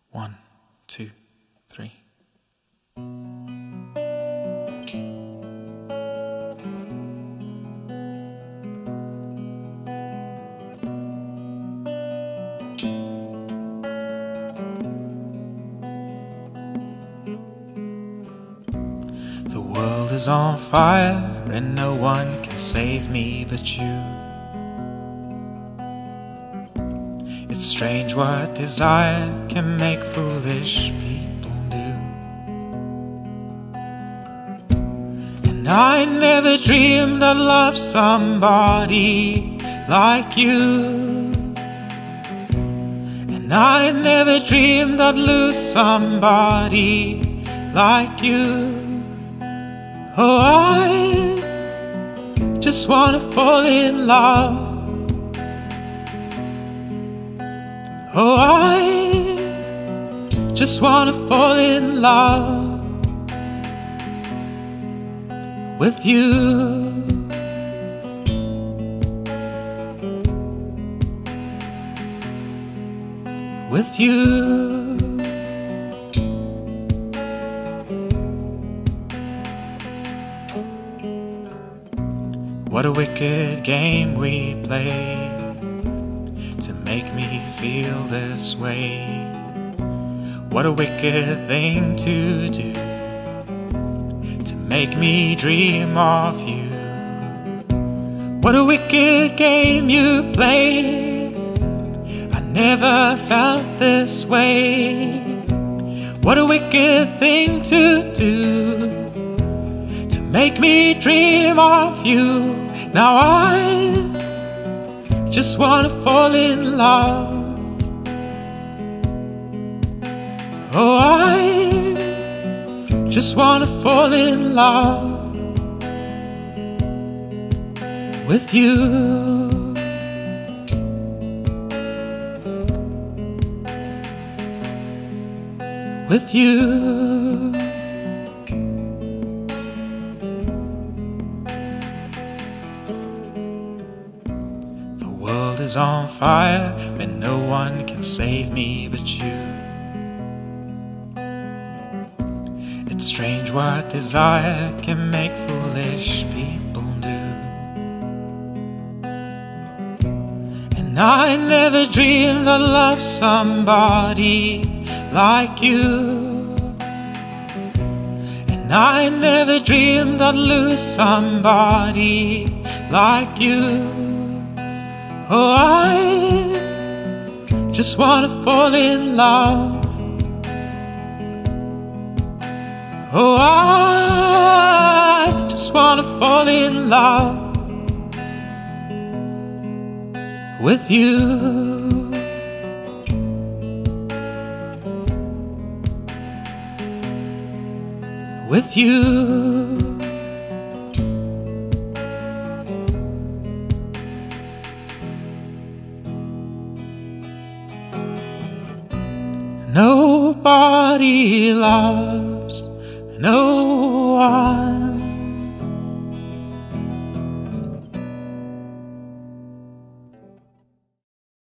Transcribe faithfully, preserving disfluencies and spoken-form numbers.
One, two, three. The world is on fire and no one can save me but you. It's strange what desire can make foolish people do. And I never dreamed I'd love somebody like you. And I never dreamed I'd lose somebody like you. Oh, I just wanna fall in love. Oh, I just wanna fall in love with you. With you. What a wicked game we play to make me feel this way. What a wicked thing to do to make me dream of you. What a wicked game you play. I never felt this way. What a wicked thing to do to make me dream of you. Now I just wanna fall in love. Oh, I just wanna fall in love with you. With you. The world is on fire and no one can save me but you. It's strange what desire can make foolish people do. And I never dreamed I'd love somebody like you. And I never dreamed I'd lose somebody like you. Oh, I just wanna fall in love. Oh, I just wanna fall in love with you. With you. Nobody loves no one